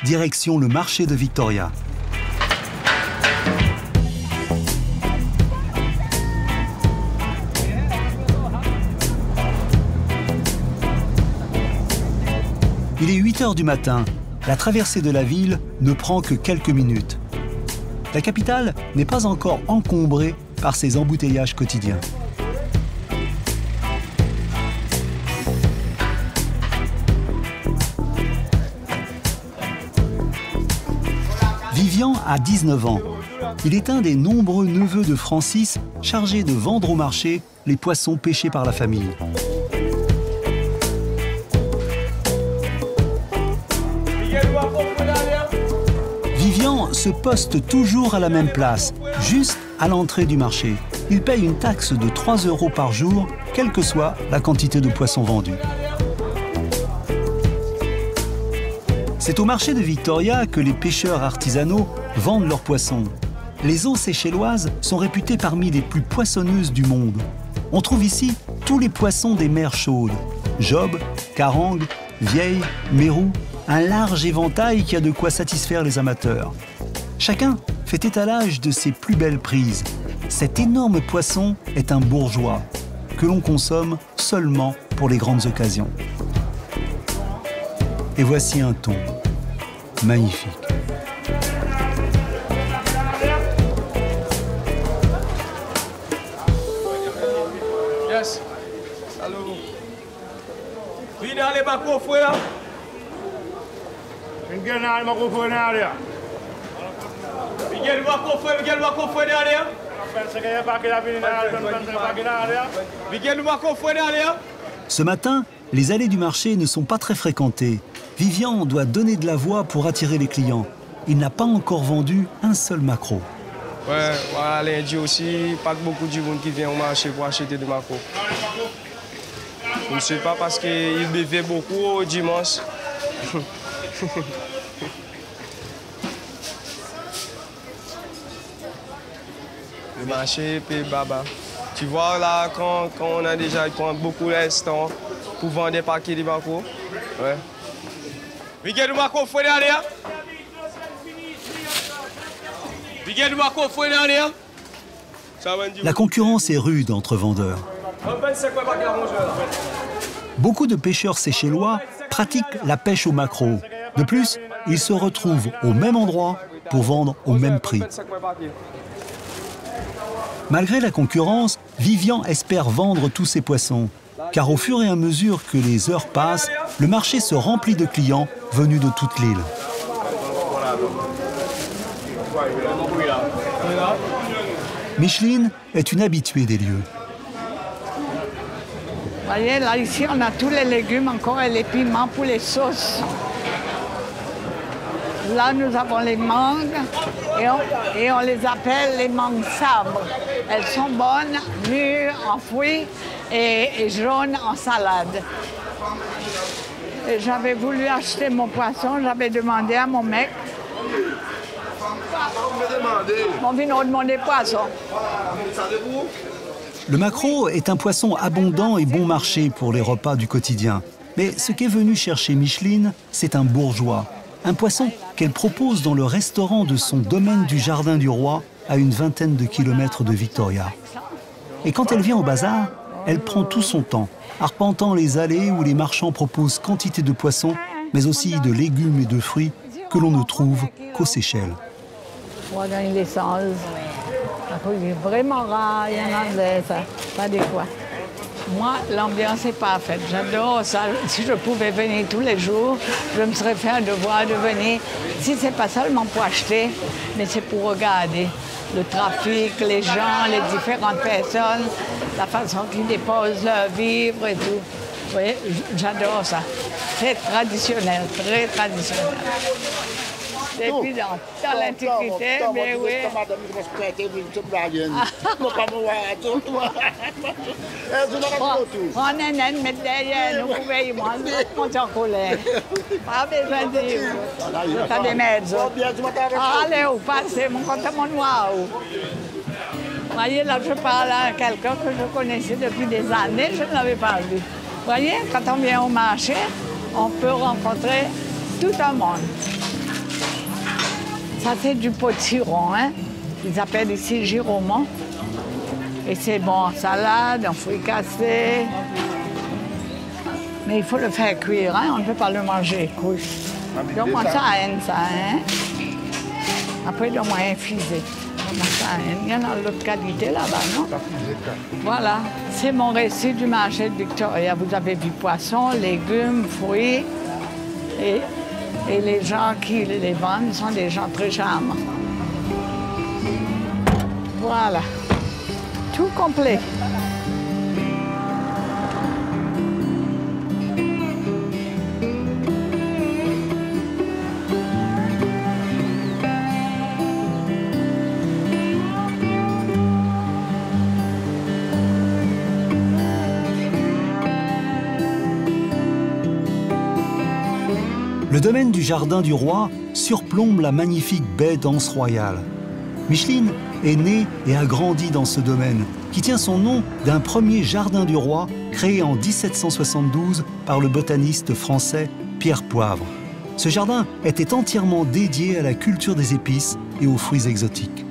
direction le marché de Victoria. Il est 8 h du matin. La traversée de la ville ne prend que quelques minutes. La capitale n'est pas encore encombrée par ces embouteillages quotidiens. Vivian a 19 ans. Il est un des nombreux neveux de Francis chargés de vendre au marché les poissons pêchés par la famille. Vivian se poste toujours à la même place, juste à l'entrée du marché. Il paye une taxe de 3 € par jour, quelle que soit la quantité de poissons vendus. C'est au marché de Victoria que les pêcheurs artisanaux vendent leurs poissons. Les eaux séchelloises sont réputées parmi les plus poissonneuses du monde. On trouve ici tous les poissons des mers chaudes. Job, carangue, vieille, mérou, un large éventail qui a de quoi satisfaire les amateurs. Chacun fait étalage de ses plus belles prises. Cet énorme poisson est un bourgeois que l'on consomme seulement pour les grandes occasions. Et voici un thon magnifique. Yes. Allô. Viens dans les bacos, frère. Ce matin, les allées du marché ne sont pas très fréquentées. Vivian doit donner de la voix pour attirer les clients. Il n'a pas encore vendu un seul maquereau. Ouais, voilà, lundi aussi, pas beaucoup de monde qui vient au marché pour acheter des maquereaux. Je ne sais pas parce qu'il buvait beaucoup au dimanche. Le marché, puis baba. Tu vois là, quand on a déjà prend beaucoup d'instants pour vendre des paquets de maquereaux. Ouais. Viens du maquereau, faut aller. Viens du maquereau, faut aller. La concurrence est rude entre vendeurs. Beaucoup de pêcheurs séchellois pratiquent la pêche au maquereau. De plus, ils se retrouvent au même endroit pour vendre au même prix. Malgré la concurrence, Vivian espère vendre tous ses poissons. Car au fur et à mesure que les heures passent, le marché se remplit de clients venus de toute l'île. Micheline est une habituée des lieux. Vous voyez, là, ici, on a tous les légumes encore et les piments pour les sauces. Là, nous avons les mangues et on les appelle les mangues sabres. Elles sont bonnes, mûres en fruits et jaunes en salade. J'avais voulu acheter mon poisson, j'avais demandé à mon mec. Mon vino demandé poisson. Le maquereau est un poisson abondant et bon marché pour les repas du quotidien. Mais ce qu'est venu chercher Micheline, c'est un bourgeois. Un poisson qu'elle propose dans le restaurant de son domaine du Jardin du Roi, à une vingtaine de kilomètres de Victoria. Et quand elle vient au bazar, elle prend tout son temps, arpentant les allées où les marchands proposent quantité de poissons, mais aussi de légumes et de fruits que l'on ne trouve qu'aux Seychelles. Voilà une essence. Vraiment rare, il y en a pas des fois. Moi, l'ambiance est parfaite. J'adore ça. Si je pouvais venir tous les jours, je me serais fait un devoir de venir. Si ce n'est pas seulement pour acheter, mais c'est pour regarder le trafic, les gens, les différentes personnes, la façon qu'ils déposent leur vivre et tout. Vous voyez, j'adore ça. Très traditionnel, très traditionnel. Depuis dans l'Antiquité, mais oui. Prends un naine, mettre derrière, nous pouvons y manger, monter en colère. Pas besoin de dire. T'as des mezzo. Allez, où passez, mon compte à mon noir. Vous voyez, là, je parle à quelqu'un que je connaissais depuis des années, je ne l'avais pas vu. Vous voyez, quand on vient au marché, on peut rencontrer tout un monde. Ça, c'est du potiron, hein. Ils appellent ici giromont. Et c'est bon en salade, en fruits cassés. Mais il faut le faire cuire, hein. On ne peut pas le manger cru. Donne-moi ça à haine, ça, hein. Après, donne-moi infusé. Donne-moi ça à haine. Il y en a d'autres qualités là-bas, non? Voilà, c'est mon récit du marché de Victoria. Vous avez vu poissons, légumes, fruits. Et les gens qui les vendent sont des gens très charmants. Voilà, tout complet. Le domaine du Jardin du Roi surplombe la magnifique baie d'Anse Royal. Micheline est née et a grandi dans ce domaine, qui tient son nom d'un premier jardin du roi créé en 1772 par le botaniste français Pierre Poivre. Ce jardin était entièrement dédié à la culture des épices et aux fruits exotiques.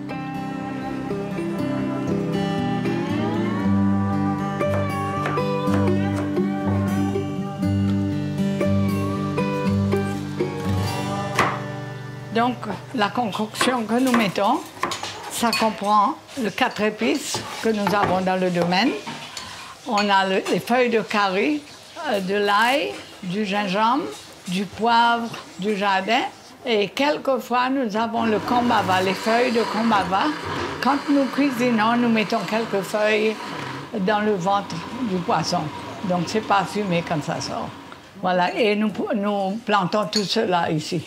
Donc, la concoction que nous mettons, ça comprend les 4 épices que nous avons dans le domaine. On a les feuilles de curry, de l'ail, du gingembre, du poivre, du jardin. Et quelquefois, nous avons le combava, les feuilles de combava. Quand nous cuisinons, nous mettons quelques feuilles dans le ventre du poisson. Donc, c'est pas fumé quand ça sort. Voilà, et nous plantons tout cela ici.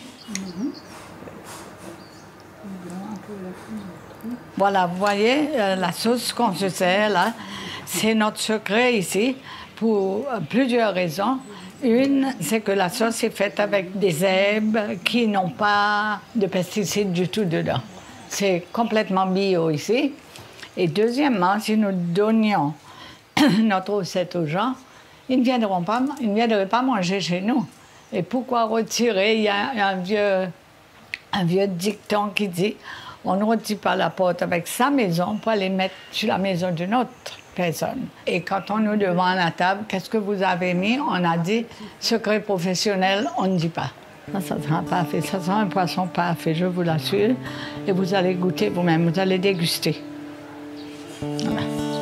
Voilà, vous voyez, la sauce qu'on se sert là, c'est notre secret ici pour plusieurs raisons. Une, c'est que la sauce est faite avec des herbes qui n'ont pas de pesticides du tout dedans. C'est complètement bio ici. Et deuxièmement, si nous donnions notre recette aux gens, ils ne viendraient pas manger chez nous. Et pourquoi retirer? Il y a un vieux dicton qui dit: on ne retire pas la porte avec sa maison pour aller mettre sur la maison d'une autre personne. Et quand on nous demande à la table, qu'est-ce que vous avez mis? On a dit, secret professionnel, on ne dit pas. Ça sera parfait, ça sera un poisson parfait, je vous l'assure. Et vous allez goûter vous-même, vous allez déguster. Voilà.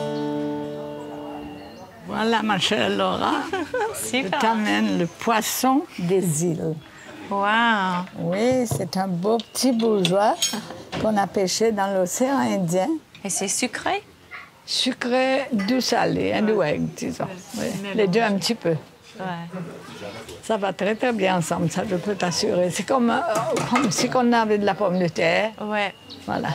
Voilà, ma chère Laura. Je t'amène le poisson des îles. Wow. Oui, c'est un beau petit bourgeois qu'on a pêché dans l'océan Indien. Et c'est sucré? Sucré, doux salé, indoué, disons. Oui. Les deux un petit peu. Ouais. Ça va très très bien ensemble, ça je peux t'assurer. C'est comme si on avait de la pomme de terre. Ouais. Voilà.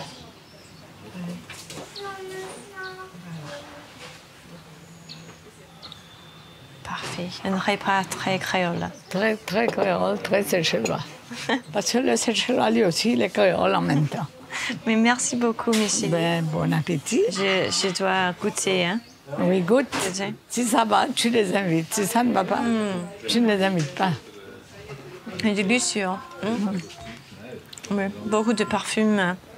Parfait. Un repas très créole. Très, très créole, très séchellois. Parce que le séchellois, lui aussi, il est créole en même temps. Mais merci beaucoup, Micheline. Ben, bon appétit. Je dois goûter, hein? Oui, goûte. Si ça va, tu les invites. Si ça ne va pas, tu ne les invites pas. C'est délicieux. Oui. Beaucoup de parfums.